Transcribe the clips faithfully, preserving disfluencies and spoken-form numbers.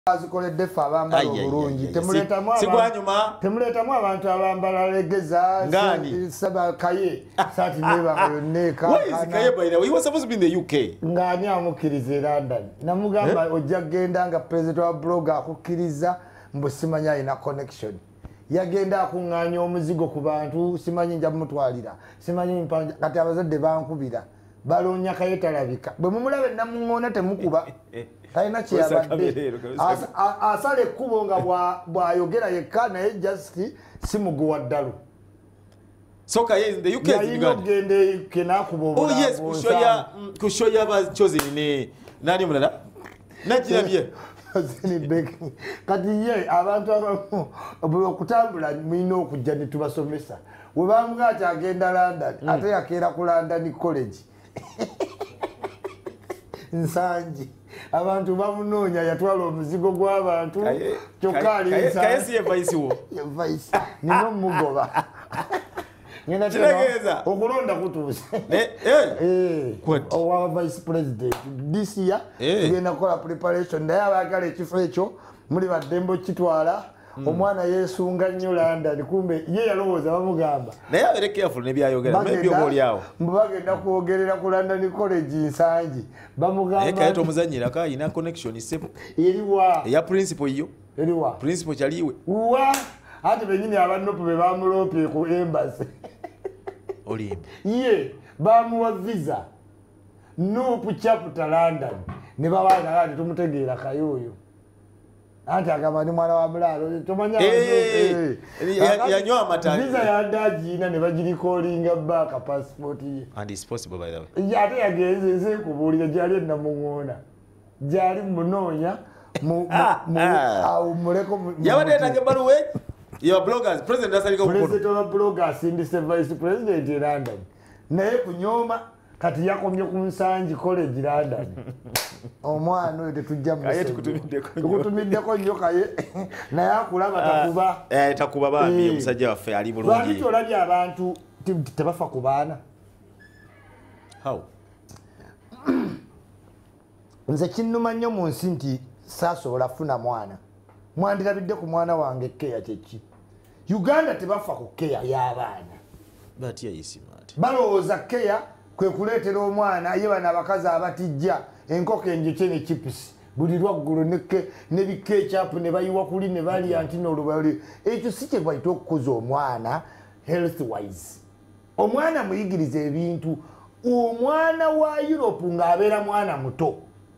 azikoledde ffe abambala obulungi temuletamu abantu abambala legeza Kaye saati neba yonneka ng'ani amukkiriza e London namugamba ojja kgenda nga president wa blogger akukkiriza mbu simanyi alina connection yagenda akuŋŋaanya omuzigo ku bantu simanyi nja kumutwalira simanyi kati abazadde bankubira baloonya Kaye talabika bwe mumulaba namuŋŋoona temukuba talina kyeyabadde asala ekkubo nga bw'ayogera yekka naye just simuguwa ddalu So Kaye in the U K is Uganda. Oh yes, kushoya kushoya ba chosen ne nani mulala nakirabye kati ye abantu abamu okutambula mwino okujja ne tubasomesa we bamuga ati agenda London ate yakeera ku London College nsanji abantu bamunoonya yatwala omuzigo gw'abantu kyokka ali Kaye si ye vice wo vice nino mugoba Chirageza okulonda kutuuse eh eh owa vice president this year tugenda kola preparation naye abagala ekifo ekyo muli baddembo kitwala omwana yesunga nnyo London kumbe ye yalowooza bamugamba naye abere careful ne byayogera maybe oboli awo mbagenda kwogerera ku London College nsanji bamugamba eh Kaye tomuzanyira ka ina connection isepo eriwa ya principal yo eriwa principal chaliwe wa ati benyini abanopo be bamulope ku embassy olimba ye bamuwa visa nupu chapter London ne babaga kati tumutegeera Kaye oyo anti agamba ni mwana wa mulalo tomanya eh yanywa amatani visa ya daji ina ne bagiri callinga back passport ye and it's possible by the way yate yageze kubulira jali na mungona jali munonya mu au muleko yabade tange baruwe your bloggers president asaliko kukono president wa bloggers ndi vice president in London naye kunyoma kati yakomye ku Nsanji College London omwana oyo tetujja mu Kaye tukutumidde ko tukutumidde ko nnyo Kaye naye akulaba takuba eh takuba bambi omusajja waffe ali bulungi lwaki tolabye abantu tebafa ku baana how nze kinnuma nnyo mu nsi nti saasobola funa mwana mwandirabidde ku mwana wange keya kyeki Uganda tebafa ku keya y'abaana but ye isimati balowooza keya kwe kuleetera omwana ye bana abakazi abatijja enkoko enjeke ne chips buli lwaggulu ne bikechapu ne bayiwa kuli ne bali anti n'olubali ekyo si kye bayita okukuza omwana health wise omwana muyigiriza ebintu omwana wa Europe ng'abeera mwana muto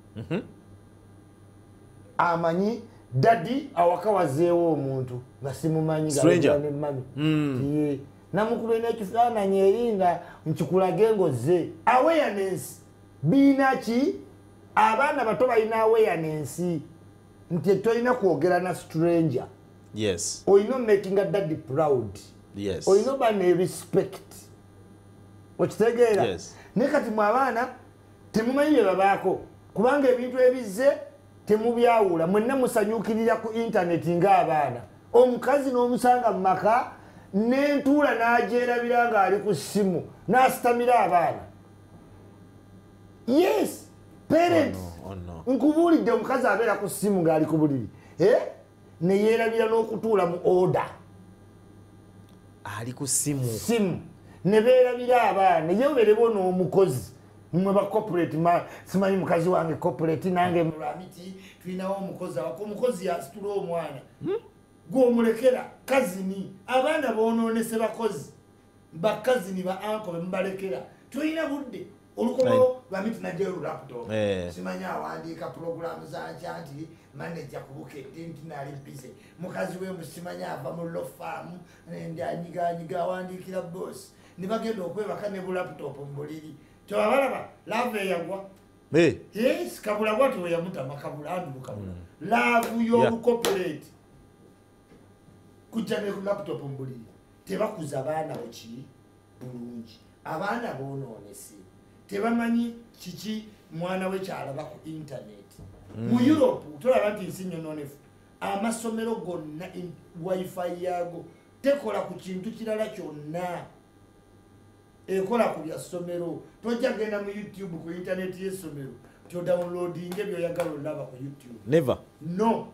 amanyi dadi awaka wazeewo omuntu nga simumanyi stranger mm. namukube n'ekifaananyi eringa nkikulage ngoze awareness biinaki abaana bato balina awareness nti tolina kwogera na stranger yes olina making a daddy proud yes olina ba ne respect okitegeera yes ne kati mu abaana temumanyi bye babaako kubanga ebintu ebizze temubyawula mwenna musanyukirira ku internet ng'abaana omukazi n'omusanga mu maka n'entuula n'agyerabira ng'ali ku ssimu n'asitamira abaana yes parents oh no, oh no. nkubuulidde omukazi abeera ku ssimu ng'ali ku buliri eh? ne yeerabira n'okutuula mu order ali ku ssimu ssimu ne beerabira abaana yewerebwa n'omukozi mwe ba corporate simanyi mukazi wange corporate nange mulamiti tulinawo omukozi awako omukozi yasitula omwana gw'omulekera kazini abaana bonoonese bakozi bakazini ba anko bemubalekera tulina budde olukomo lwamiti najjayo laptop simanyi awandiika puroguramu zankya nti manager kubukedde nti naali bize mukazi we musimanyi ava mu lofaamu ndanyiganyiga awandiikira boss ne bagenda okwebaka ne bulaptop mu buliri twabalaba lava eyagwa yes kabula bwati we yamutama kabula andu kabula laavu y'olucorporate kujja ne laptop mu buliri tebakuza abaana oki bulungi abaana boonoonese tebamanyi kiki mwana we kyalaba ku internet mu Europe tolaba nti nsi nnyonoonefu amasomero gonna wifi yago tekola ku kintu kirala kyonna ekola ku bya ssomero tojja genda mu YouTube ku internet y'essomero nti odownloading ebyoyagala olaba ku YouTube. Never. No.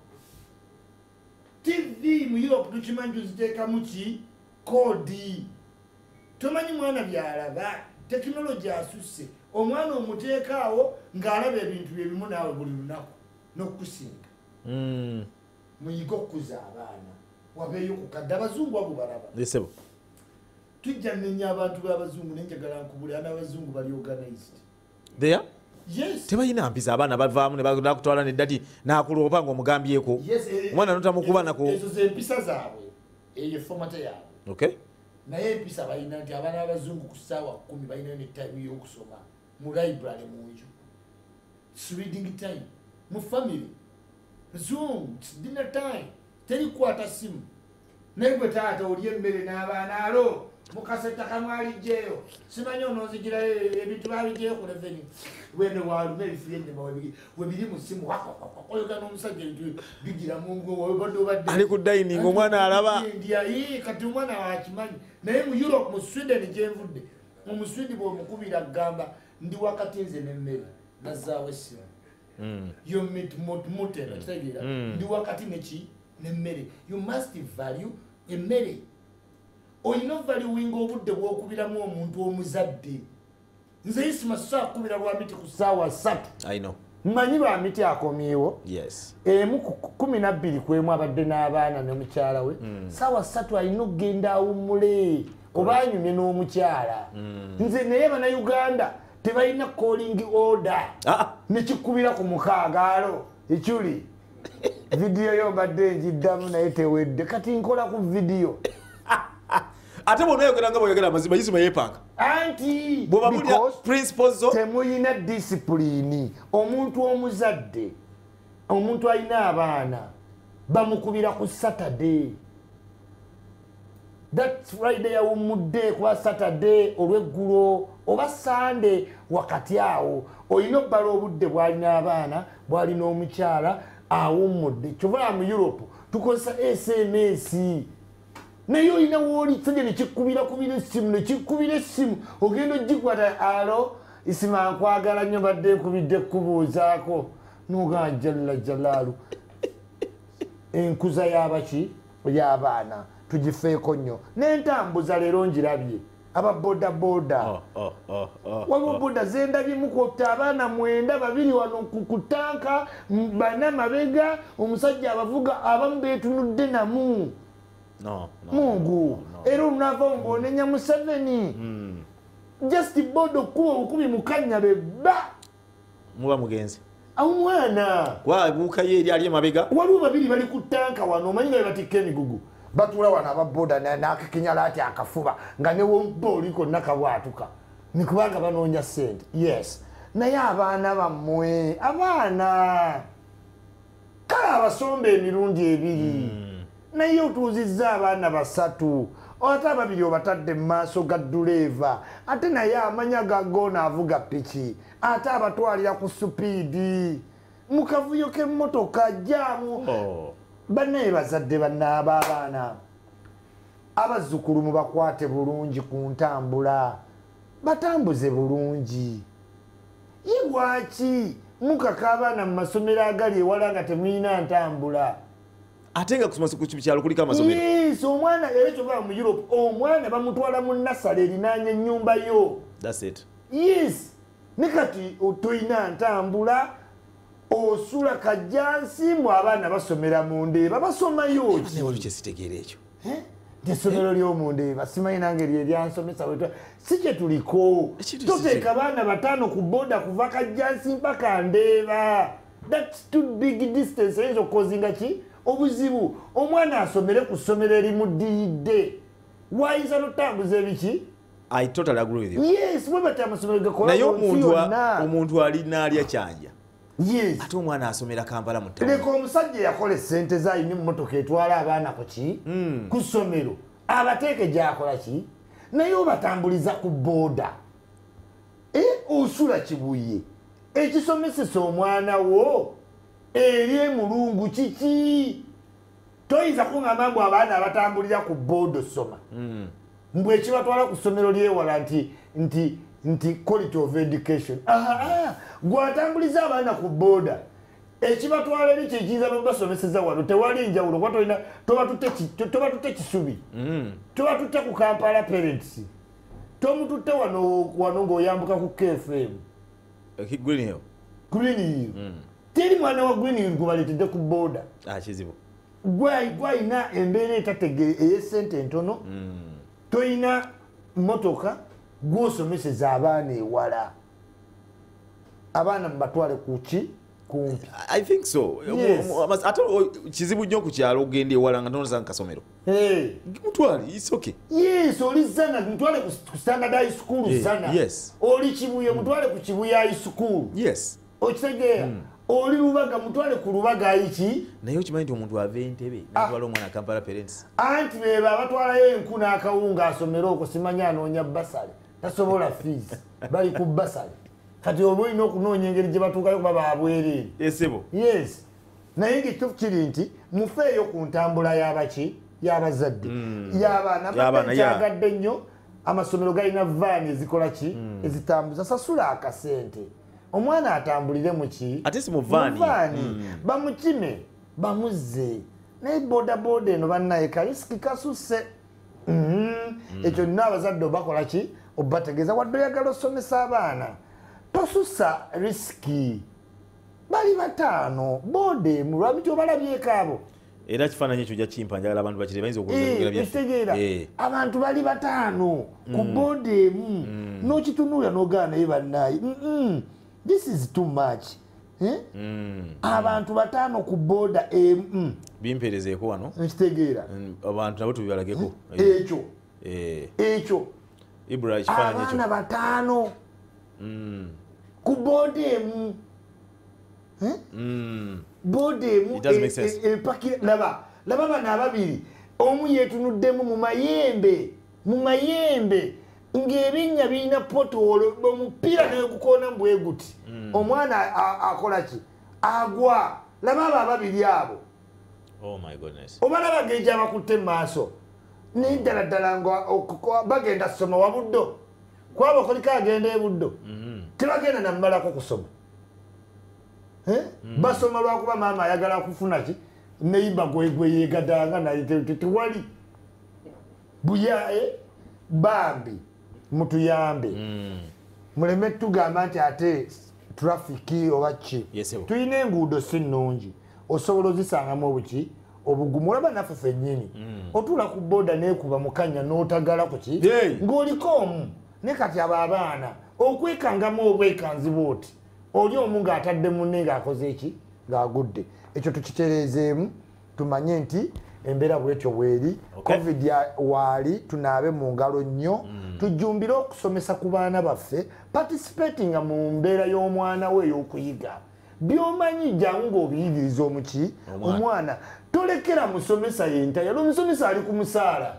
T V mu Europe tukimanyi tuziteekamu ki kodi. Tomanyi mwana byalaba tekinologi asusse omwana omuteekaawo ng'alaba ebintu byebimu naawe buli lunaku n'okusinga. Mm. Muyiga okukuza abaana wabeeyo ku kadde abazungu abo balaba. Lisebo. Tujja nenya abantu b'abazungu nenjagala nkubule n'abazungu bali organized. There? Yes. Tebayina mpiza abaana bavaamu ne bakutwala neddati n'akuloopa ng'omugambyeko. Yes. Omwana notamukuba nako. Ezo z'empisa zaabwe eyo fomata yaabwe. Okay. Naye empisa balina nti abaana b'abazungu ku ssaawa kumi balina ne time y'okusoma mu library mu nju. It's reading time. Mu family. Zoom, it's dinner time. Terikwata simu. Naye gwe taata olya emmere n'abaana alo mukasetta kamwali jeyo simanyi onoozigira ebintu babijeyo ku leveni wene walume ebifuyendema webiri mu simu oyoga n'omusajja ebintu bigira mungu webadde obadde ali ku dining omwana alaba kati omwana wakimanyi naye mu Europe mu Sweden gyenvudde mu Sweden bw'omukubira agamba ndi wakati nze n'emmere nazaawo essimu yo mutera kitegeera ndi wakati neki n'emmere you must value emmere oyina valuing obudde bw'okubiramu omuntu omuzadde. Nze isima saa kubira lwa miti ku ssaawa ssatu. I know. Mmanyi lwa miti akomyewo. Yes. Emu kumi na bbiri kwemu abadde n'abaana ne mukyala we. Ssaawa ssatu alina okugenda awummule oba anyumye n'omukyala. Nze naye bannayuganda tebalina calling order. Ne kikubira ku mukaaga ekyuli. Vidiyo yo mbadde njiddamu naye tewedde kati nkola ku vidiyo. Ate bonna yogera nga boyogera amazima yisima yepanga. Anti bw'obabulira principles zo temuyina discipline. Omuntu omuzadde omuntu alina abaana bamukubira ku Saturday. That Friday yawummudde kuba Saturday olw'eggulo oba Sunday wakati awo olina obbala obudde bw'alina abaana bw'alina omukyala awummudde. Kyova mu Europe tukozesa S M S. Naye olina wooli tujja ne kikkubira kubira essimu ne kikkubira essimu ogenda ogikwata alo isima nkwagala nnyo badde nkubidde kubuuzaako n'ogamba jalla jalaalu enkuza y'abaki y'abaana tugifeeko nnyo n'entambuza leero ngirabye aba boda boda waliwo boda zendabye mukotta abaana mwenda babiri wano ku tanka bana mabega omusajja abavuga abamu beetunudde namu. No, no, Mungu era olunava ng'onenya Museveni just bodo kuba obukubi mukanya bebba muba mugenzi omwana wabuuka ye eri ali emabega waliwo babiri bali ku tanka wano omanyi nga bebatikka emigugu batula wano ababoda n'akakinyala ati akafuba nga ne wompa oli konna kabwatuka ni kubanga banoonya ssente. Yes, naye abaana bammwe abaana kale abasomba emirundi ebiri naye otuuzizza abaana basatu ate ababiri obatadde mu maaso ga duleeva ate naye amanya gagoona avuga piki ate abatwalira ku supiidi mu kavuyo k'emmotoka jjaamu. Bannaye bazadde bannaaba abaana abazzukulu mubakwate bulungi ku ntambula batambuze bulungi. Ye lwaki mukaka abaana mu masomero agali ewala nga temulina ntambula? Ate nga kukyalo kuliko amasomero. Yes, omwana era kyova mu Europe omwana bamutwala mu nasale erinaanya ennyumba yo. That's it. Yes, ne kati toyina ntambula osula kajjansi mu abaana basomera mu Ndeeba basomayo ki? Waliwo kye sitegeera ekyo. Essomero ly'omu Ndeeba simanyi nange lye lyansomesa si kye tuliko. Toteeka baana bataano ku boda kuva kajjansi mpaka Ndeeba. That's too big distance. Eyinza okukozinga ki? Obuzibu omwana asomere ku ssomero erimuddiridde wayinza notambuza ebiki? I totally agree with you. Yes, mwe bati amasomero gakola naye omuntu alina alya kyanja. Yes, ate omwana asomera Kampala mu ttawuni. Leka omusajja yakola essente z'alina emmotoka etwala abaana ku ki ku ssomero abateeke gy'akola ki naye obatambuliza ku booda osula kibuye ekisomesesa omwana wo eri emulungu kiki? Toyinza kuŋŋamba mbu abaana abatambulira ku booda osoma mbwe ekibatwala ku ssomero lyewala nti nti nti quality of education aha gwatambuliza abaana ku boda ekibatwala eri kyekiza babasomeseza wano tewali njawulo kwa tolina toba tutte kisubi toba tutte ku Kampala parents tomututte wano wano ng'oyambuka ku K F M Green Hill Green Hill teri mwana wa Green Hill gubaleetedde ku boda kizibu gwayina embeera etatege ey'essente entono toyina motoka gw'osomeseza abaana ewala abaana mubatwale kuki kumpi I think so ate kizibu nnyo ku kyalo ogenda ewala nga tonoza nkasomero mutwale it's okay yes oli zana mutwale ku standard high school zana oli kibuye mutwale ku kibuye high school yes okitegeera oli lubaga mutwale ku lubaga iki naye okimanyi nti omuntu ava entebe natwala omwana Kampala parents anti beba batwalayo enku n'akawunga asomera okwo simanyi anoonya basale tasobola fees bali ku basale kati oba olina okunoonya engeri gye batuukayo kuba babwereere esebo yes naye ng'ekituufu kiri nti mufeeyo ku ntambula y'abaki y'abazadde y'abaana kyagadde nnyo amasomero galina vaani ezikola ki ezitambuza sasula akasente omwana atambulire muki ate si mu vaani bamukime bamuzze naye bodaboda eno bannaye kalisiki kasusse ekyo nina abazadde obakola ki obategeeza wadde oyagala osomesa abaana tosusa risiki bali bataano boda emu lwamiti obalabyeko abo era kifaananyi ekyo jakimpa njagala abantu bakire bayinza okitegeera abantu bali bataano ku boda emu n'okitunuulira n'ogaana naye bannaye this is too much abantu bataano ku boda emu bimperezeeko wano nkitegeera abantu nabo tubibalageko ekyo ekyo abaana bataano ku boda emu boda emu epakira laba laba bano ababiri omu yeetunuddemu mu mayembe mu mayembe ng'ebinnya birina potoolo omupiira negukoona mbwe guti omwana akola ki agwa laba abo ababiri abo obalaba genja abakutte mu maaso naye ddala ddala nga bagenda soma wa buddo kwaba okoliko agenda ebuddo tebagenda namumalako kusoma basoma lwakuba maama ayagala kufuna ki neyiba gwegwe yegadanga naye tewali buyaye bambi mutuyambe muleme tugamba nti ate trafiki oba ki tulina enguudo si nnungi osobola ozisangamu obuki obugumu olaba naffe ffennyini otuula ku boda neekuba mukanya n'otagala ku ki ng'oliko omu ne kati abo abaana okwekangamu obwekanziba oti oli omu ng'atadde munne ng'akoze eki ng'agudde ekyo tukitereezeemu tumanye nti embeera bwetyo bweri covid waali tunaabe mu ngalo nnyo tujjumbire okusomesa ku baana baffe participatinga mu mbeera y'omwana we ey'okuyiga byomanyi jangu ng'obiyigiriza omuki omwana tolekera musomesa yentayala omusomesa ali ku musaala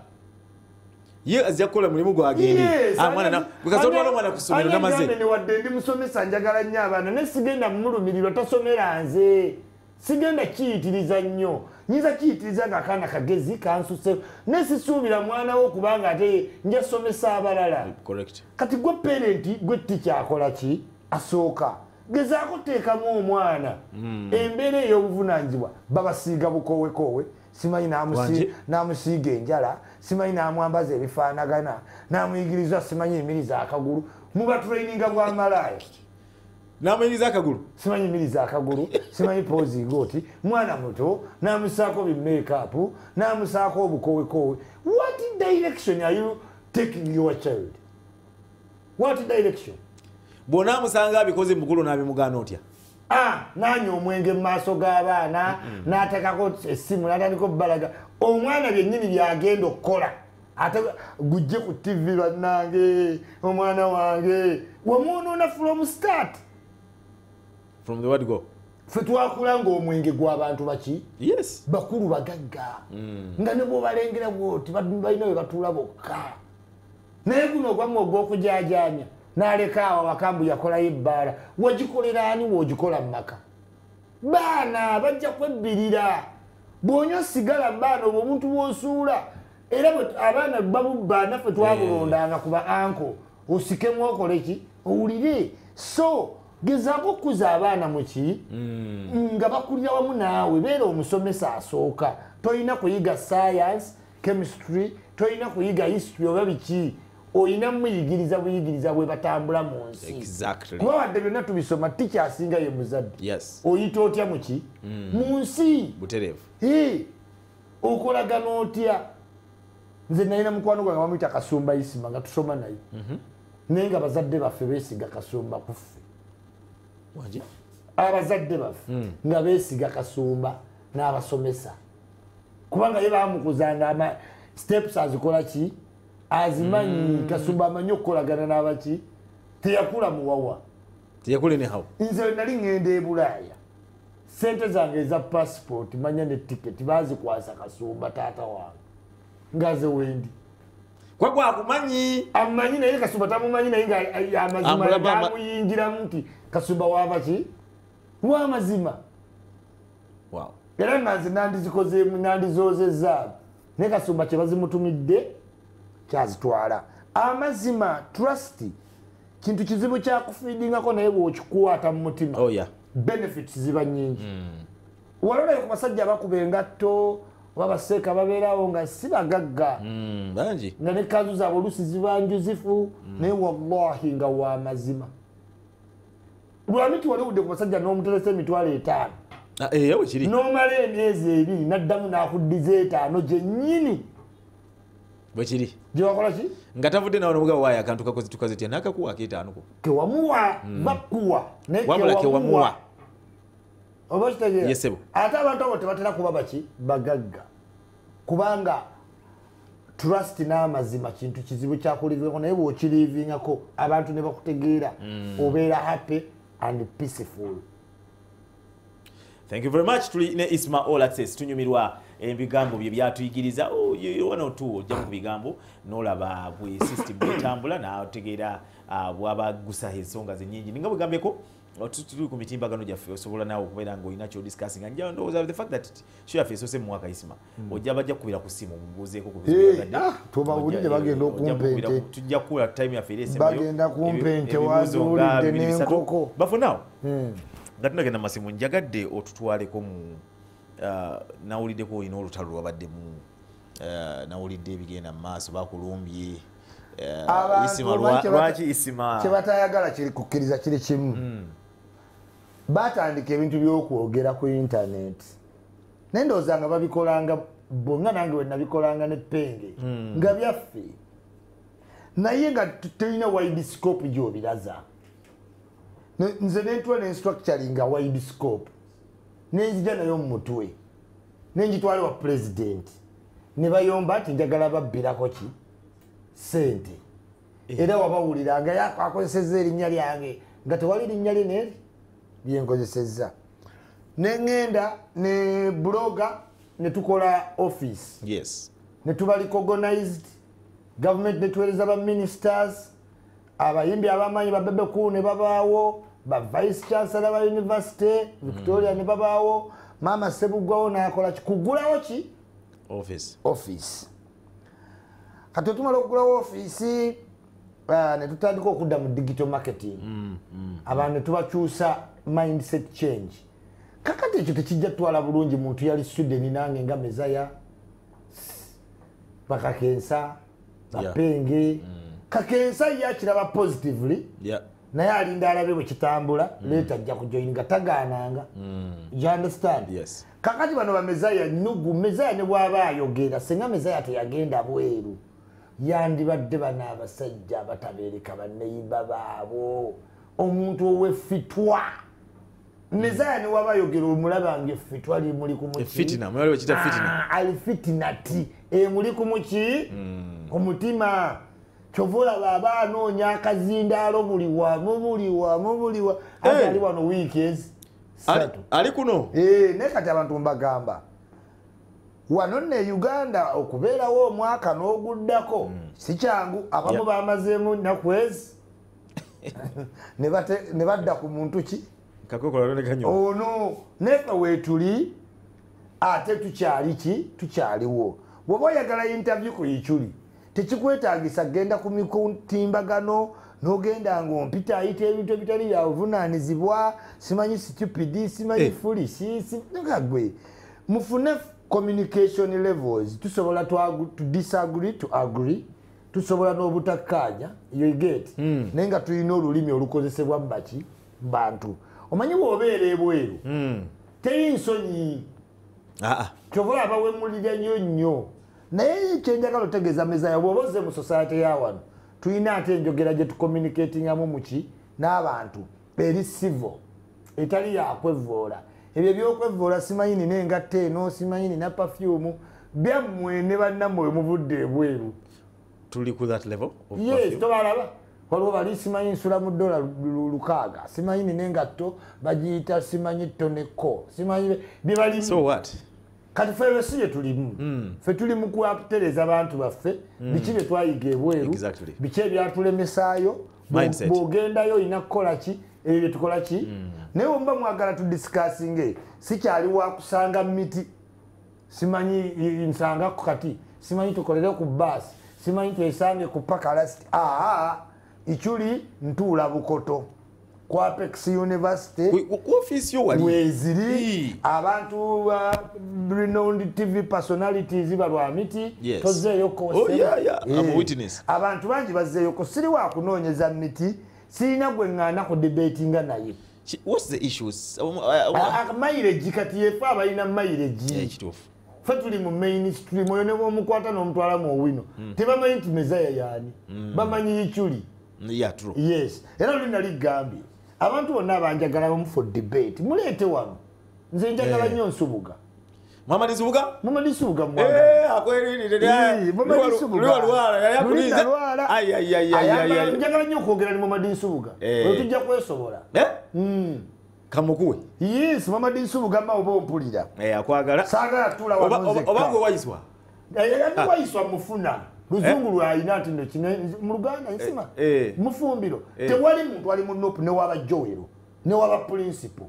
ye azja kukola mulimu gwagende bwekazotwala omwana ku ssomero namaze newadde ndi musomesa njagala nnyo abaana naye sigenda mumulumirirwa tasomera nze sigenda kiyitiriza nnyo nyinza kiyitiriza ng'akaana kagezi kansuse naye sisuubira mwana we okubanga ate nja somesa abalala kati gwe parenti gwe ticca akola ki asooka gezaako teekamu omwana embeera ey'obuvunanyizibwa babasiiga bukowekoowe simanyi n'amusiiga enjala simanyi n'amwambaza ebifaanagana n'amuyigiriza simanyi emiriza akagulu mubatraininga bwamalaaya namuyiriza akagulu simanyi emiriza akagulu simanyi poozinga oti mwana muto n'amusaako bimeekapu n'amusaako obukowekoowe what direction are you taking your child what direction bw'onaamusanga abikoze mukulu n'abimugaana otya nanywa omwenge mu maaso g'abaana n'atekako essimu n'atandika obbalaga omwana byennyini byagenda okukola ate gujje ku tivi bannange omwana wange wamwonoona from start from the word go ffe twakula ng'omwenge gw'abantu baki yes bakulu bagagga nga ne bw'obalengera bwoti balina we batuula bokka naye guno ogwamwe ogw'okujaajamya n'aleka awo awakambu yakolayo ebbaala wagikolera ani woogikola mu maka baana bajja kwebbirira bw'onywa sigala baana obwo omuntu bw'osuula era abaana babubba naffe twabulondanga ku ba anko osikemu okole ki owulire so gezaako okuza abaana muki nga bakulira wamu naawe beera omusomesa asooka toyina kuyiga science chemistry toyina kuyiga history oba biki oyina muyigiriza buyigiriza bwe batambula mu nsi kuba wadde byonna tubisoma tikyasinga ye muzadde oyita otya muki mu nsi okolagana otya nze nalina mukwano gwange bamuyita Kasumba Isima nga tusoma naye naye nga bazadde baffe beesiga Kasumba kuffe abazadde baffe nga beesiga Kasumba n'abasomesa kubanga ye bamukuzanga ama steps azikola ki azimanyi Kasumba amanyi okukolagana n'abaki teyakula muwawa teyakule ne hawo nze nali ngenda e Bulaaya sente zange eza passport manya ne ticket bazikwasa Kasumba taata wange ngaze wendi kwa kwa kumanyi amanyi naye Kasumba tamumanyi naye nga amazima gamuyingiramu nti Kasumba wabaki wa mazima wow era nga nze nandizikozeemu nandizozezza naye Kasumba kye bazimutumidde kyazitwala amazima trust kintu kizibu kyakufeedingako naye bw'okikwata mu mutima oh yeah benefits ziba nyingi walole ku basajja bakuba engatto oba baseeka babeerawo nga si bagagga bangi nga ne kanzu zaabwe oluusi ziba njuzifu naye wallahi nga wa mazima lwamiti wali owudde ku basajja n'omuteresa emitwalo etaano ewe kiri n'omala emyezi ebiri n'addamu n'akuddiza etaano gyennyini bwe kiri gyewakola ki nga tavudde nawe nomugabo waayo akantu kakozituka zitya n'akakuwa ak'etaanoko kewamuwa bakkuwa naye wabula kewamuwa oba kitegeera yesebo ate abantu abo tebatera kuba baki bagagga kubanga trust n'amazima kintu kizibu kyakulivingako naye bw'okirivingako abantu ne bakutegeera obeera happy and peaceful. Thank you very much. Tuli ne Isma All Access tunyumirwa ebigambo bye byatuyigiriza oh one or two ojja ku bigambo n'olaba bwe system etambula n'ategeera bwaba gusa ensonga zennyingi ninga bugambeko tuli ku mitimbagano gyaffe osobola naawe okubeera ng'olina kyo discussing nga ndowooza the fact that show yaffe esose mu mwaka Isma ojja bajja kukubira ku simu mubuuzeeko ku bizibu tubawulire bagenda okumpente tujja kukula time yaffe eri esembayo bagenda kumpente wazuulidde n'enkoko bafunaawo nga tunagenda masimu njagadde otutwaleko mu nawuliddeko olina olutalo lwabaddemu nawulidde ebigenda mu maaso bakulumbye Isima lwaki Isima kyebatayagala kiri kukkiriza kiri kimu batandika ebintu by'okwogera ku intaneti naye ndowooza nga babikolanga bonga nange we nabikolanga ne Penge nga byaffe naye nga tulina wide scope gy'obiraza nze nentula nenstructuring nga wide scope nenzija nayo mu mutwe nenjitwale wa president ne bayomba ati njagala babbirako ki sente era wabawulira nga yakozesezza erinnya lyange nga tewali linnya lye lyenkozesezza neŋŋenda ne bloga ne tukola office yes ne tuba recognized government netuweereza ba ministers abayimbi abamanyi babebekulu ne babaawo ba vice chancellor ba university Victoria ne babaawo mama Sebugwawo n'akola kugulawo ki office office kati tumala okugulawo office ne tutandika okudda mu digital marketing abantu ne tubakyusa mindset change kakati ekyo tekijja tutwala bulungi muntu yali student nange nga Mezaya bakakensa bapenge kakensa yakiraba positively naye alinda alabe bwe kitambula leeta ajja kujoyininga tagaananga you understand yes kakati bano ba Mezaya nugu Mezaya ne bwaba ayogera senga Mezaya teyagenda bweru yandibadde bana abasajja batabeereka banneyiba baabo omuntu oweffitwa Mezaya ne waba ayogera omulabange effitwa limuli ku muki fitina mwali wakita fitina ali fitinati emuli ku muki ku mutima chovola baba anoonya akazindaalo buli wamu buli wamu buli wa ali wano weekends ali kuno eh ne kati abantu mbagamba wano ne Uganda okubeerawo omwaka n'oguddako si kyangu abamu bamazeemu nakwezi ne bate ne badda ku muntu ki kakokola ne kanyo ono nefa wetuli ate tukyali ki tukyaliwo bwoba oyagala interview ku yichuli tekikwetaagisa genda ku mitimbagano n'ogenda ng'ompita ayita ebintu ebitali bya buvunaanyizibwa simanyi stupid simanyi Eh. foolish nga gwe mufune communication levels tusobola to, to disagree to agree tusobola n'obutakkaanya you get Mm. naye nga tulina olulimi olukozesebwa mu baki bantu omanyi bw'obeera ebweru Mm. teri nsonyi Ah ah. kyobola abawemulira nnyo nnyo naye kyenjagala otegeeza meza yawe bw'oba ozze mu society ya wano tulina ate enjogera gye tucommunicatingamu muki n'abantu eri civil etali yakwevoola ebyo ebyokwevoola simanyi nina engatta eno simanyi nina perfume byammwe ne bannammwe we muvudde ebweru Tuli ku that level of yes perfume? tobalaba waliwo bali simanyi nsula mu dola lukaaga simanyi nina engatto bagiyita simanyi toneko simanyi bye So what? kati ffe si ye tulimu ffe tuli mu kutereza abantu baffe biki bye twayiga ebweru Exactly. biki ebyatulemesaayo Mindset. bw'ogendayo olina kukola ki ebyo bye tukola ki naye wemba mwagala tudisikasinge sikyali wakusanga miti simanyi nsanga kati simanyi tukolere ku baasi simanyi twesange ku pakalasiti aa ikyuli ntuula bukoto ku Apex University Ku ku office yo wali. weziri abantu uh, renowned T V personalities balwamiti Yes. tozeeyo ko Oh, yeah, yeah. I'm a witness. abantu bangi bazzeeyo ko siri wa kunoonyeza miti sirina gwe ŋŋaana ku debatinga naye Chi- What's the issues? Um, uh, uh, mayireji kati yefe abalina mayireji yeah, kituufu. ffe tuli mu mainstream oyo ne bwomukwata n'omutwala mu owino tebamanyi nti mezaya yaani bamanyi yikyuli Yeah, true. yes era luli nali gambye abantu bonna abanjagala bamu for debate muleete wano nze njagala nnyo nsubuga Muhammad Nsubuga? mumadi subuga Eh, akwelirire. Eh, Muhammad Nsubuga. Lwa lwala, yaya Luli kulize. nalwala. Ay ay ay ay ay. ay. njagala nnyo okwogera ni Muhammad Nsubuga Eh. oyo tujja kwesobola Eh? Mm. Kamukuwe. yes Muhammad Nsubuga ma oba ompulira Eh, akwagala. saagala tula Oba wano oba gwe wayiswa. wayiswa mufuna luzungu lwalina nti no kino mu Luganda nsima Eh, eh. mufumbiro tewali muntu ali mu nopu newaba Joero newaba principal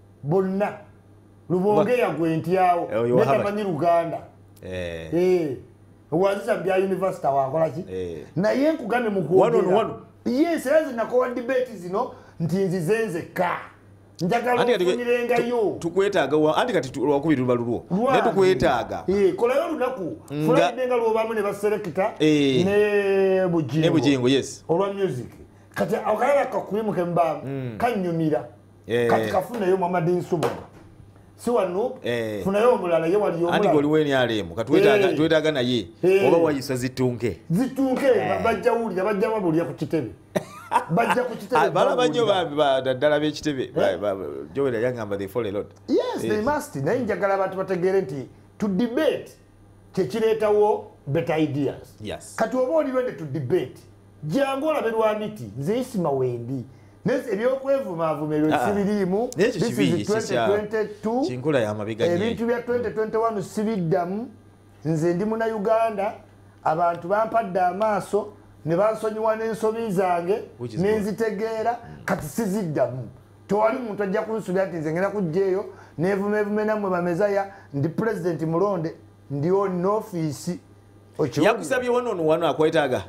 bonna lubongeya gwe ntyawo Eh, oyo wahaba. netamanyi Luganda Eh. Eh, wanziza bya university wakola ki Eh. naye nkugane mu One on one. yes era zinakowa debate zino nti nzize nzekka njagala Anti kati okunirengayo tukwetaaga wa anti kati lwakubiri luba lulwo. Ne tukwetaaga. Eh, kolayo olunaku Friday nga lwobamu ne baselekita Eh. ne bujingo Ne bujingo, yes. olwa music kati akalala kakwimuke mbamu kanyumira Eh. kati kafuneyo Muhammad Nsubuga si wano Eh. funayo omulala ye wali Anti omulala goliweni alemu. Katwetaaga Eh. twetaaga naye. Eh. Oba wayiswa zitunke. zitunke bajja wulira bajja babulira ku kitebe bajja ku kitebe Balaba nnyo babulira. ddala b'ekitebe. Joel yagamba they fall a lot. yes they must naye njagala abantu bategeere nti to debate kyekireetawo better ideas Yes. kati oba oli lwende to debate jangu olabe lwa miti nze isima wendi ebyokwevumavuma ebyo Ah. sibiriimu Naye ekyo kibi, this is ekikya- twenty twenty-two kinkola y'amabega nnyo. ebintu bya twenty twenty-one sibiddamu nze ndi muna Uganda abantu bampadde amaaso ne bansonyiwa n'ensobi zange Which is nenzitegeera kati siziddamu tewali muntu ajja kunsubira nti nze ngenda kujjaeyo nevumevume nammwe bamezaya ndi pulezidenti mulonde ndi n'ofiisi Yakusabye wano ono wano akwetaaga.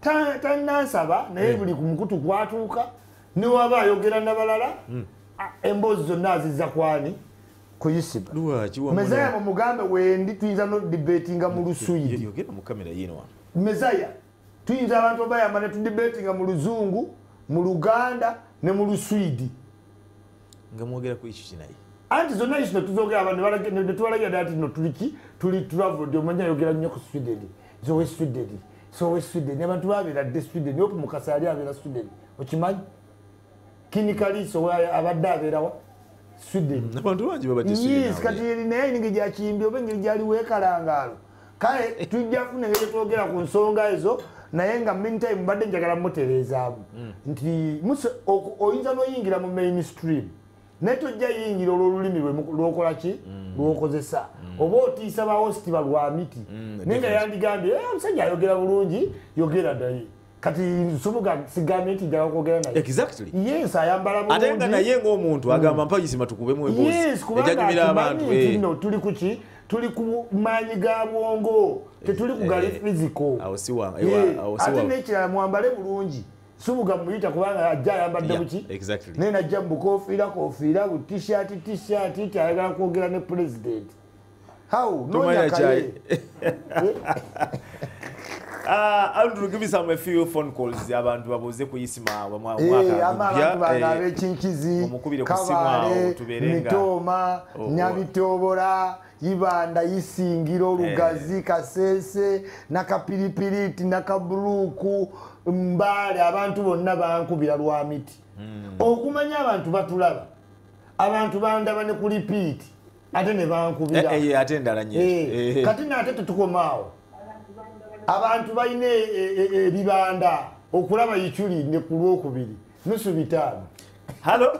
tannansaba naye buli ku mukutu gwatuuka newaba ayogera nabalala emboozi zonna azizza kwani kuyisiba Lwaki wa mezaya mumugambe wendi tuyinza nodibetinga mu luswidi yogera mu kamera yino wano. mezaya tuyinza abantu obayamba ne tudibetinga mu luzungu mu Luganda ne mu luswidi Nga mwogera ku ekyo kinayi. anti zonna isino tuzogera abantu ne tubalagira ati no tuliki tuli traveled omanya ayogera nnyo ku Sweden zowe Sweden sowe Sweden abantu babeera dde Sweden opo mukasa yali abeera Sweden okimanyi kinikaliso abadde abeerawa Sweden Abantu bangi babadde yes kati naye engeri gyakiyimbi oba engeri gyali weekalangaalo kale tujja kufuna engeri twogera ku nsonga ezo naye nga meantime mbadde njagala mutereezaamu nti oyinza n'oyingira mu mainstream naye tojja yingira olw'olulimi lwokola ki lwokozesa oba otiisa bahosti balwamiti naye nga yandigambye omusajja ayogera bulungi yogera naye kati Nsubuga sigambye nti njagala kwogera naye Exactly. yes ayambala bulungi Ate nga naye ng'omuntu agamba mpayisima tukubemu emboozi. yes kubanga Ejajumira abantu. atumanyi nti eh. nno tuli kuki tuli ku maanyi ga bwongo tetuli ku gali physical Awo si wa- Eh, ewa- awo si ate wa- n'ekirala mwambale bulungi Subuga muyita kubanga ajja ayambadde buki naye najja mu bukofiira kofiira bu t-shirt t-shirt iti ayagala kwogera ne president how nonyakaye Uh, Andrew, give me some a few phone calls. Abantu babuze kuyisima mwaka mpya. Abantu banabe chinkizi, kabale, mitoma, nyabitobora, ibanda yisingiro, rugazi, kasese, nakapiripiriti, nakaburuku, mbale, abantu bonna bankubira lwamiti. Okumanya abantu batulaba. Abantu banda bane ku repeat. Ate ne bankubira. Eh eh ate ndala nye. Kati na ate tutukomaawo. Abantu baine ebibanda okulaba yichuli ne kulwo kubiri nusu bitano. Hello.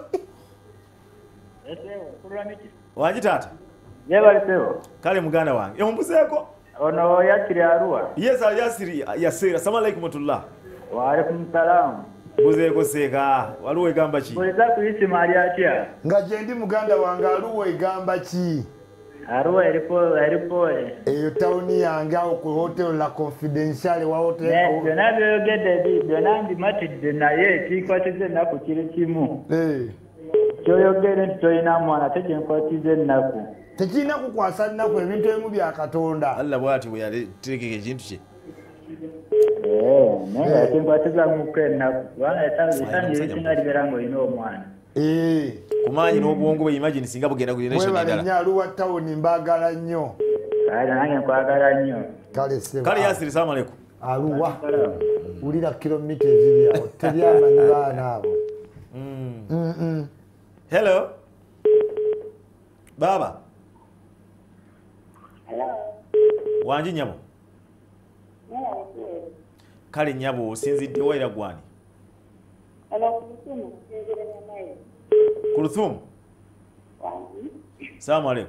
Esewo kulwamiki. Wanji tata. Yeba lisewo. Kale muganda wange. Emumbuzeko. Ono yakiri arua. Yes, yasiri yasira. Assalamu alaykum tullah. Wa alaykum salam. Buzeko seka. Waluwe gamba chi. Kuliza kuisi mali atia. Nga jendi muganda wange aluwe gamba chi. Arua eripo eripo eyo tauni yange awo ku hotel la confidential wa hotel ne byona byogedde bi byona ndi matidde naye kikwatize naku kiri kimu eh kyoyogere nti toyina mwana tekinkwatize naku tekina kukwasa naku ebintu ebimu bya Katonda Allah bwati bwe yatekeke ekintu kye eh naye kinkwatiza mukwe naku wana etanze etanze ekinga liberango ino omwana eh kumanyi n'obwongo bwe imagine singa bugenda ku generation ndala wewe banyalu wa town mbagala nnyo kale nange nkwagala nnyo kale sema kale yasiri salamu alaykum aluwa ulira kilomita eziri awo teryamanyi baana abo mm mm mm hello baba hello wanji nyabo yeah kale nyabo osinzidde waira gwani hello kusimu sinzire naye Kulthum. Assalamu alaykum.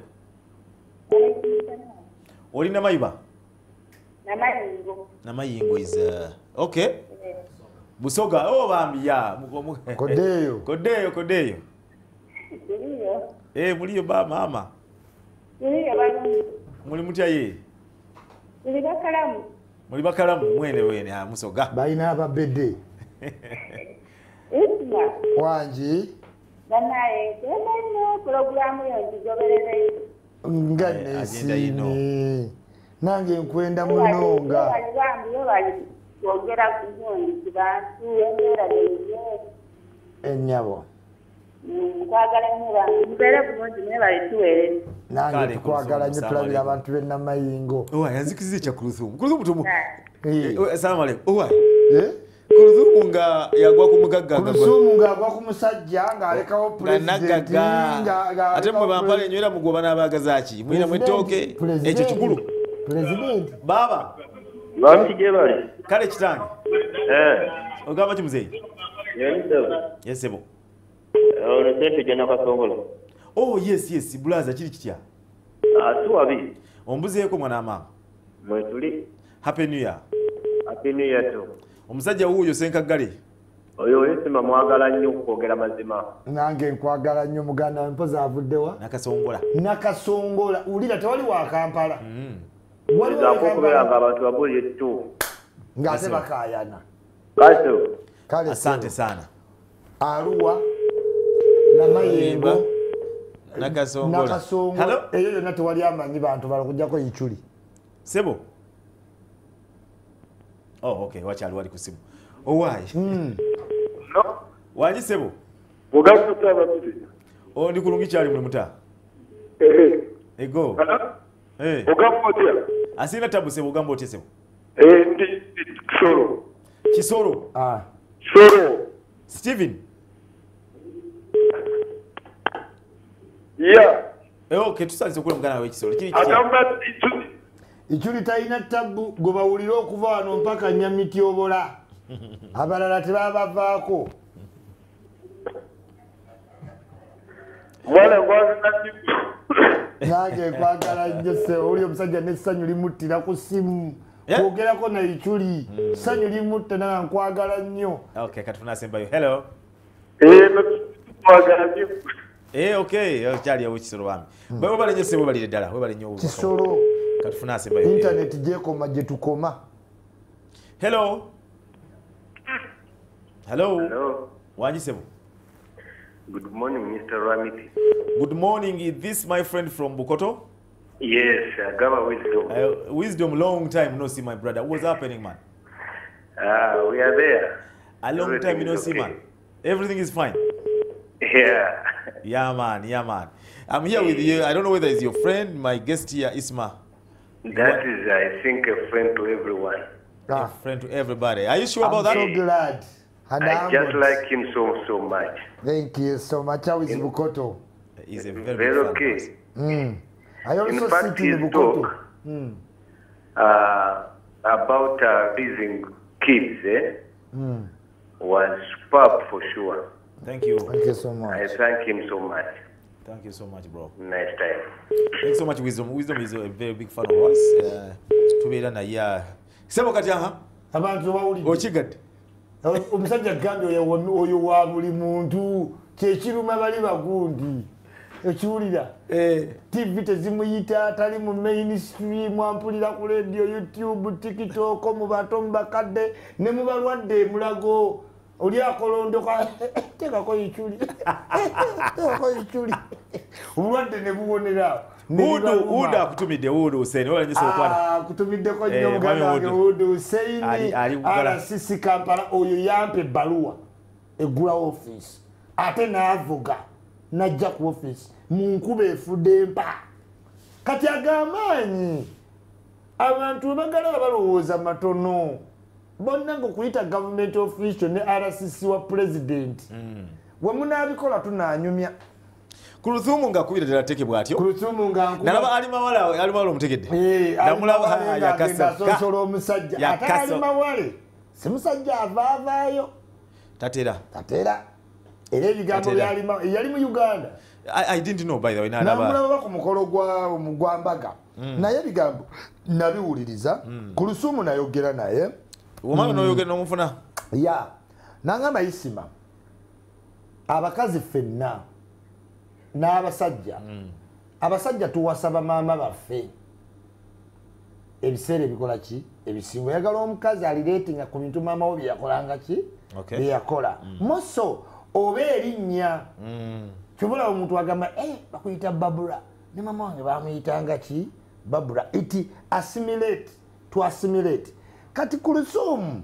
Oli na mayiba? Na mayingo. Na mayingo is uh, okay. Yeah. Busoga oh bambiya. Kodeyo. Kodeyo kodeyo. Muliyo. Eh muliyo ba mama. Muliyo bali. Muli mutya ye? Muli bakalamu. Muli bakalamu mwene wene ha musoga. Baina ababede. Isma. Wanji. Banaye kemeno programu yonjigoberere. Ngane sini. Nange nkwenda munonga. Bali bambi yo bali kwogera ku nyondi kibantu endera leyo. Enyabo. Nkwagala nnyo bantu mbere bulungi naye bali tuwere. Nange tukwagala nnyo tulabira abantu benna mayingo. Owa yanzikizize kya Kulthum. Kulthum tumu. Eh. Assalamu alaykum. Owa. Eh? Kulthum nga yagwa ku mugagga gwa. Kulthum nga agwa ku musajja nga alekawo president nga ate mwe bampale nywera mugoba n'abagazaaki mwina mwetooke ekyo kikulu president baba bambi gebale kale kitange eh ogamba ki muzeeyi yesebo yesebo ono sente jana kasongola oh yes yes blaza kiri kitya atuwabi ombuzeeko mwana mama mwetuli happy new year happy new year to omusajja wuuyo senkagale oyo yesima mwagala nnyo okwogera mazima nange nkwagala nnyo muganda wa mpoza avuddewa nakasongola nakasongola ulira tewali wa Kampala wali wa Kampala nga abantu babulye tu ngase bakayana kaso kale asante sana Arua na mayingo nakasongola nakasongola hello eyo yonna tewali amanyi bantu balakujjako yichuli sebo oh okay wacha wali kusimu oh why mm no waji sebo mugaso taba kuti oh ndi kulungi chali mu muta eh ego eh ugambo tia asina tabu sebo ugambo tia sebo eh ndi kisoro kisoro ah soro Steven yeah eh okay tusanze kule mugana we kisoro kiri kiri agamba ichuli ichuli taina tabu gobawulira okuva wano mpaka Nyamiti obola abalala tebabavaako wala wala nati nange kwagala nnyo se oli omusajja n'essanyu limuttira ku simu kwogerako na ichuli ssanyu limutta naga nkwagala nnyo okay katufuna asembayo hello eh no kwagala nnyo eh okay kyali yawo kisoro wami bwe bale nyese bwe balire ddala bwe bale nnyo kisoro katufuna asembayo internet jekoma gye tukoma hello Hello. Hello. Wanjisebo. Good morning, Mister Ramiti. Good morning. Is this my friend from Bukoto? Yes, uh, Gaba Wisdom. Uh, wisdom, long time no see, my brother. What's happening, man? Uh, we are there. A long Everything time you no is see, okay. man. Everything is fine. Yeah. Yeah, man. Yeah, man. I'm here with you. I don't know whether it's your friend, my guest here, Isma. That is, I think, a friend to everyone. A friend to everybody. Are you sure about I'm that? so glad. And I I'm just good. like him so, so much. Thank you so much. How is Bukoto? He's a very, Very big fan okay. of us. Mm. I also In fact, sit in his Bukoto. talk Mm. uh, about uh, raising kids eh, Mm. was superb for sure. Thank you. Thank you so I much. thank him so much. Thank you so much, bro. Nice time. Thanks so much, Wisdom. Wisdom is a very big fan of us. Uh, tubeera naye uh, sebo kati aha Abantu bawulidde. okigadde Omusajja Gambia oyo oyo wa buli muntu kyekiruma bali bagundi. Ekiwulira. eh T V tezimuyita tali mu mainstream ampulira ku radio YouTube TikTok mu bato mu bakadde ne mu balwadde mulago oli akolondoka tekako ichuli tekako ichuli obulwadde ne buwonera Udu Udu akutumidde Udu Hussein wala nyiso okwana ah kutumiddeko Eh, nnyo muganda wange Mwami Udu Hussein Ali- ali kugala. R C C Kampala oyo yampe ebbaluwa egula office ate n'avuga najja ku office mu nkuba efudde empa kati agamaanyi abantu bagala balowooza matono bonna ng'okuyita government official ne R C C wa president we munaabikola tunaanyumya ku Luthumu ngakubira terateeke bw'atyo kulutumu nga nkuba nalaba ali mawala ali mawala omutegedde Eh, namulaba ali yakasa agenda asosola omusajja ate ali yakasa mawale si musajja avaavaayo tatera tatera era ebigambo Tatera. byali ma- yali mu Uganda I, I didn't know by the way nalaba namulaba ku mukolo gwa gwa mbaga naye ebigambo nabiwuliriza ku lusumu nayogera naye omwana n'oyogera n'omufuna ya nangamba Isima abakazi ffenna n'abasajja abasajja tuwasaba maama baffe ebiseera ebikola ki ebisingo oyagala omukazi alireetinga ku bintu maama wo byeyakolanga ki Okay. byeyakola moso oba erinnya kibula omuntu agamba eh bakuyita babula ne maama wange bamuyitanga ki babula iti assimilate to assimilate kati ku lusumu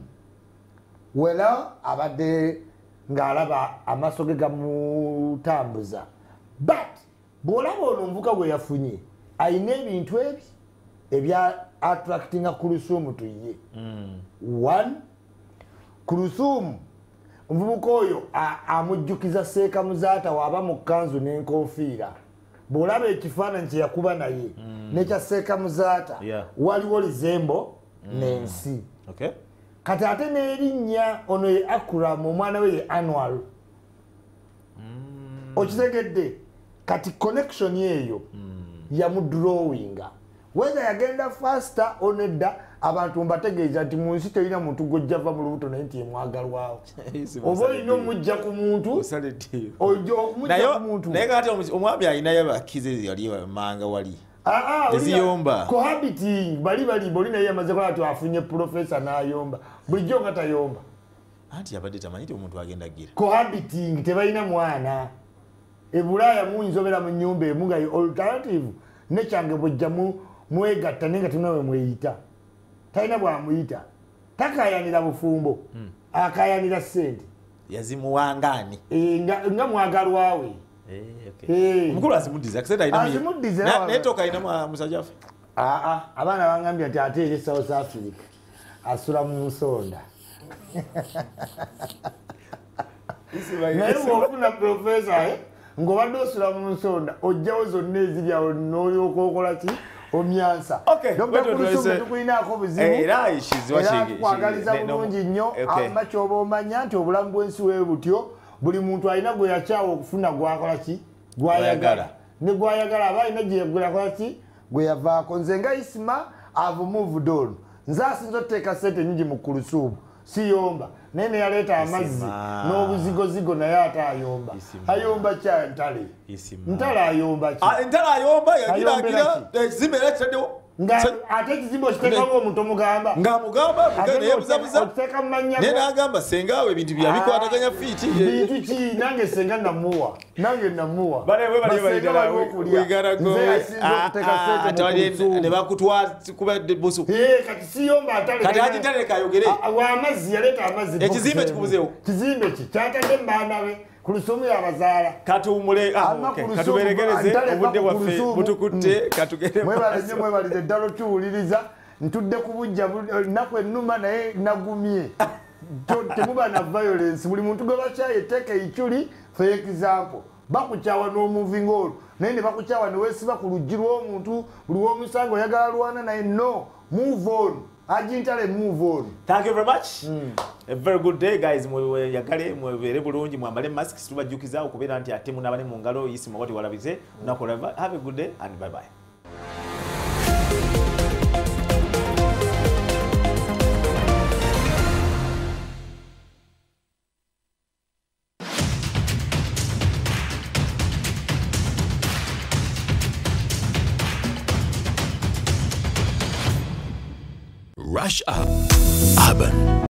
wela abadde ng'alaba amaaso ge gamutambuza but bw'olaba ono omuvuka gwe yafunye ayina ebintu ebi ebya attractinga ku lusumu tuye one ku lusumu omuvubuka oyo a- amujjukiza seeka muzaata waaba mu kkanzu n'enkofiira bw'olaba ekifaananyi kye yakuba naye nekya seeka muzaata Yeah. waliwo lizembo n'ensi okay kati ate n'erinnya ono ye Akram omwana we ye Anwar okitegedde kati connection eyo yamudrawinga whether yagenda faster onedda abantu mbategeeza nti mu nsi terina muntu gojja va mu lubuto naye nti yemwagalwawo oba olina omujja ku muntu osaledde ojja okumujja ku muntu naye kati omu- omwami alinayo abakize yali manga wali Teziyomba. cohabiting bali balimba oli naye yamaze kola ti afunye profesa n'ayomba bulijjo nga tayomba anti yabadde tamanyite omuntu agenda gira cohabiting tebalina mwana ebulaaya muyinza obeera mu nnyumba emu nga alternative nekyange bwejja mu- mwegatta naye nga tulina we mweyita talina bwamuyita takayanira bufumbo akayanira ssente yazimuwangaani Eh, nga nga mwagalwawe Eh. omukulu azimuddiza akisente alina Azimuddiza, Na- nawe- naye toka alina mwa- musajja waffe aa abaana bangambye nti ate eri South Africa asula mu nsonda naye bwofuna profesa eh, ng'obadde osula mu nsonda ojjawo zonna eziryawo n'olyoka okola ki omyansa Okay, Dokita wait, wait, Kulusumbu wait, tukulinaako buzibu Eh, era she's era watching- tukwagaliza she- no- bulungi nnyo Okay. amba kyoba omanya nti obulamu bw'ensi bwe butyo buli muntu alina gwe yakyawa okufuna gwakola ki gwayagala Gwayagala. ne gwayagala aba alina gyeyakola ki gwe yavaako nze nga Isima ave moved on nze asinza otuteeka sente nyingi mu Kulusuumu siyomba naye neyaleeta amazzi Isima. n'obuzigozigo naye ate ayomba Isima. ayomba kya ntale Isima. ntale ayomba ki Ah, entala ayomba Ayombera yagiragira ekizimbe era kitaddewo nga ate ekizimbe okiteekamu omuntu omugamba ng'amugamba neyebuzabuza okiteeka mu mannya naye n'agamba sengaawe ebintu byabikwataganya fiiti bintu ki nange senga namuwa nange namuwa ne bakutwala kubadde busu kati siyomba atale kati agitaleka ayogere w'amazzi yaleeta amazzi ekizimbe kikubuzeewo kizimbe ki kyatadde mu baana be ku lusumu y'abazaala katuwumule katuberegereze obudde bwaffe butukutte katugere mwebale nnyo mwebalize eddala okiwuliriza ntudde ku bujja nnaku ennuma naye nagumye temuba na violence buli muntu gwe bakyaye teeka eiculi for example bakukyawa n'omuvinga olwo naye ne bakukyawa ne weesiba ku luggi lw'omuntu buli w'omusango oyagala lwana naye no move on Ajintale move on. Thank you very much. Mm. A very good day guys. Mwe yakale mwebere bulungi mwambale masks tubajukiza okubera nti ate munabane mu ngalo yisima wati walabize nakolava. Have a good day and bye bye. Rush Up Urban.